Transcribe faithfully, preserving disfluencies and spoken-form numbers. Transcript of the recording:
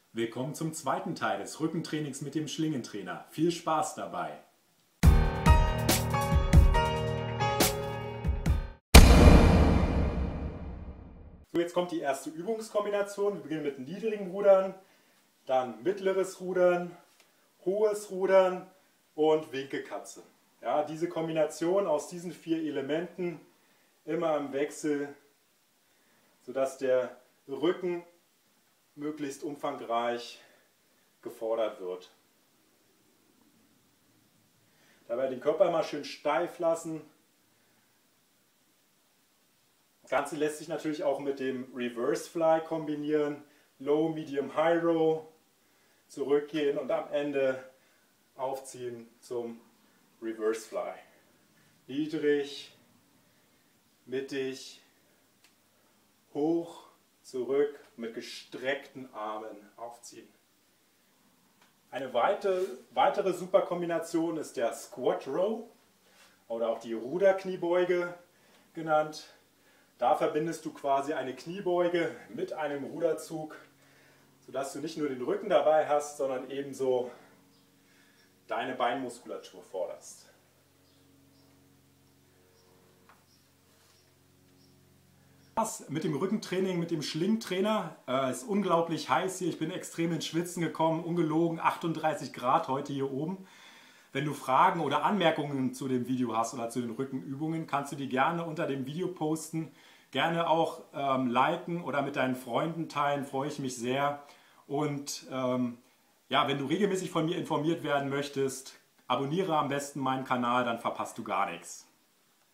Willkommen zum zweiten Teil des Rückentrainings mit dem Schlingentrainer. Viel Spaß dabei! So, jetzt kommt die erste Übungskombination. Wir beginnen mit niedrigen Rudern, dann mittleres Rudern, hohes Rudern und Winkelkatze. Ja, diese Kombination aus diesen vier Elementen immer im Wechsel, sodass der Rücken möglichst umfangreich gefordert wird. Dabei den Körper immer schön steif lassen. Das Ganze lässt sich natürlich auch mit dem Reverse Fly kombinieren. Low, Medium, High Row. Zurückgehen und am Ende aufziehen zum Reverse Fly. Niedrig, mittig, hoch, zurück, mit gestreckten Armen aufziehen. Eine weitere, weitere super Kombination ist der Squat Row oder auch die Ruderkniebeuge genannt. Da verbindest du quasi eine Kniebeuge mit einem Ruderzug, sodass du nicht nur den Rücken dabei hast, sondern ebenso deine Beinmuskulatur forderst. Mit dem Rückentraining, mit dem Schlingtrainer. Es äh, ist unglaublich heiß hier, ich bin extrem ins Schwitzen gekommen, ungelogen achtunddreißig Grad heute hier oben. Wenn du Fragen oder Anmerkungen zu dem Video hast oder zu den Rückenübungen, kannst du die gerne unter dem Video posten. Gerne auch ähm, liken oder mit deinen Freunden teilen, freue ich mich sehr. Und ähm, ja, wenn du regelmäßig von mir informiert werden möchtest, abonniere am besten meinen Kanal, dann verpasst du gar nichts.